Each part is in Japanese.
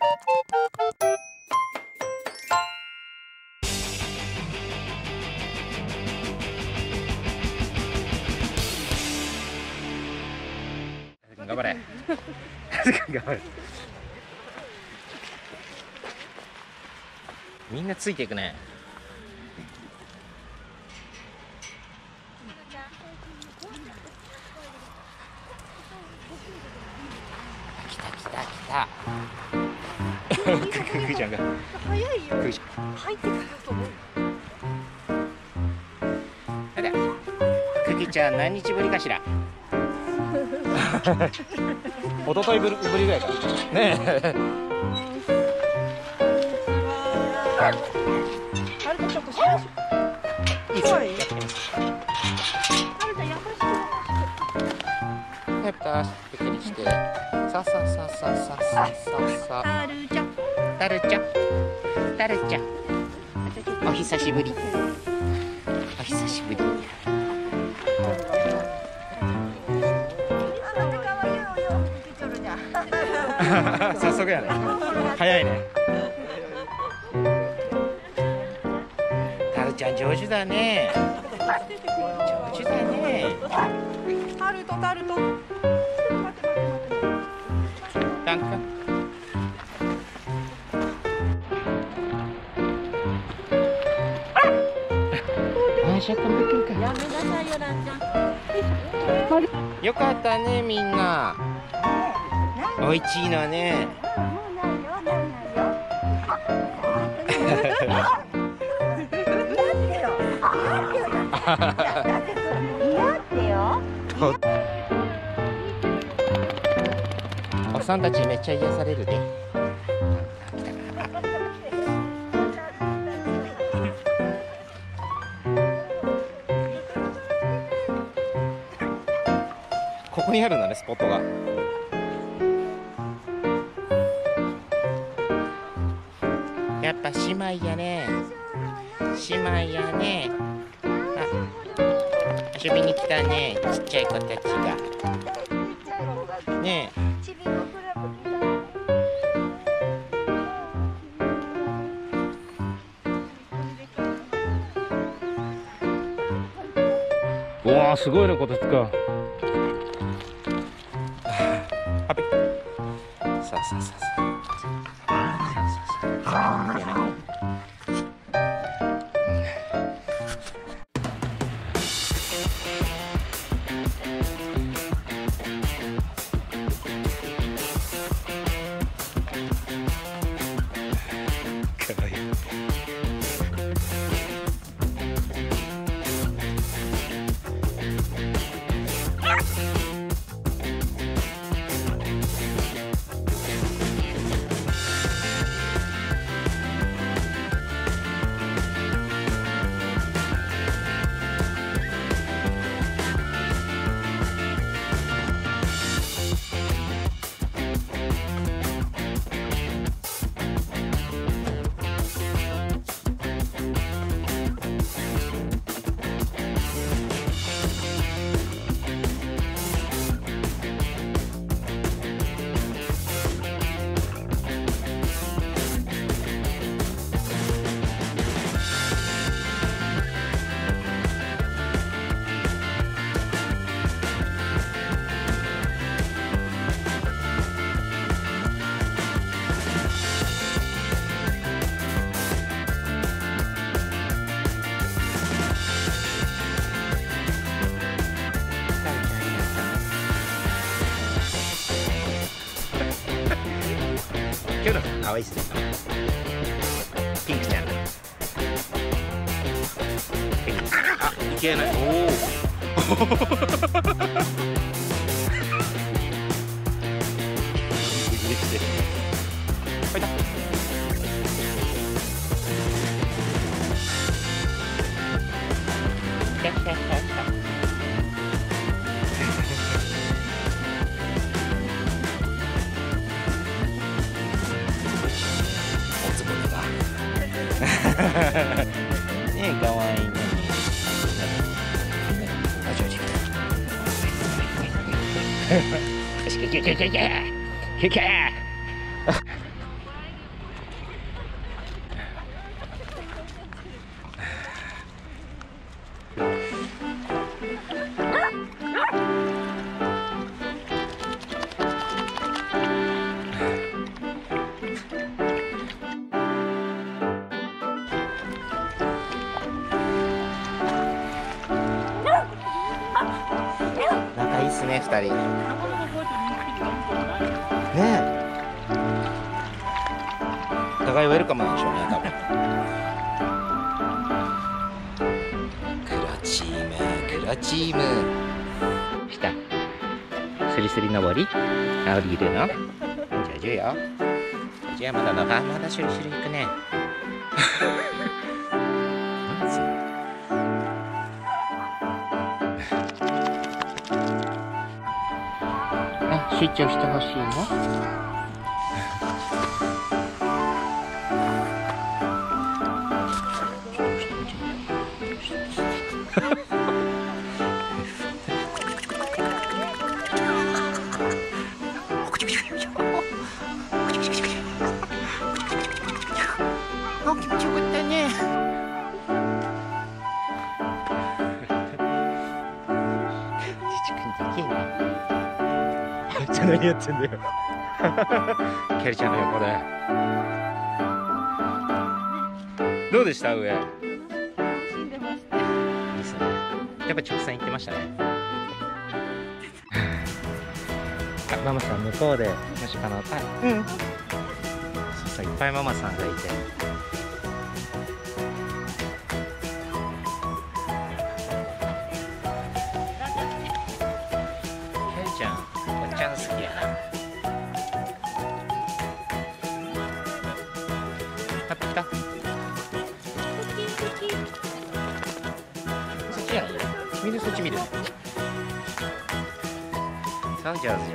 頑張れ。頑張れ。みんなついていくね。来た来た来た。ククちゃんが。 早いよ。 ククちゃん。 入ってくると思う。 あら。クキちゃん何日ぶりかしら。一昨日ぶりぐらいかねえ。 あれとちょっとしましょう。 いいですよ。やってみます。 あれじゃ優しく。 やったゆっくりして。さささささささ。 タルちゃん。 タルちゃん。タルちゃん。お久しぶり。お久しぶり。早速やね。早いね。タルちゃん上手だね。上手だね。 タルトタルト。 ダンク。あ、シャッター向くか。 やめなさいよランちゃん。 よかったねみんな。おいちいのね。おっさんたちめっちゃ癒されるで。ここにあるんだね、スポットが。やっぱ姉妹やね。姉妹やね。あ、遊びに来たね、ちっちゃい子たちが。ねえ。うわー、すごいね、こたつか。ハピ。さあさあさあさあ。いやね。かわいい。今日の可愛いっすね。ピンクちゃん。あ、いけない。おお。はいだ。ねえ、かわいいね。あ、ちょいちょい。よし、けけけけけ。けけ。 ね、2人。ねえ。お互いウェルカムなんでしょうね、多分。黒チーム。来た。スリスリ登り。降りるの。じゃあ、じゃあまだまだシュルシュルいくね。出張してほしいの？あ、気持ちよかったね。何やってんだよ。キャリちゃんの横で。どうでした上？ 死んでました。 いいですね。やっぱ直線行ってましたね。あ、ママさん向こうでもし可能。あ、うん。そう、いっぱいママさんがいて。キャリちゃん、おっちゃん好きやな。あ、来た。そっちじゃない？みんなそっち見る。さあ、じゃあ。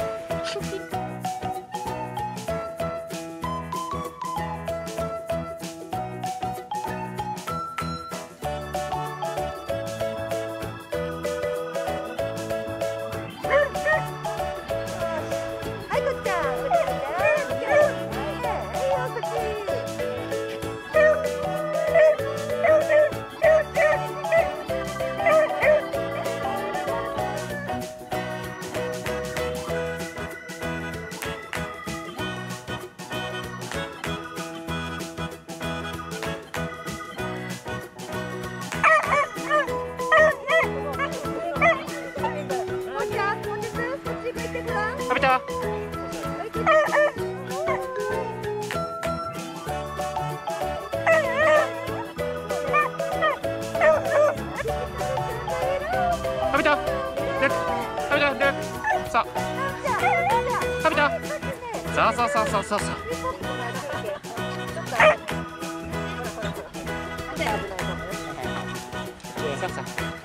食べた？食べた？さあ、食べた？そう。さあ。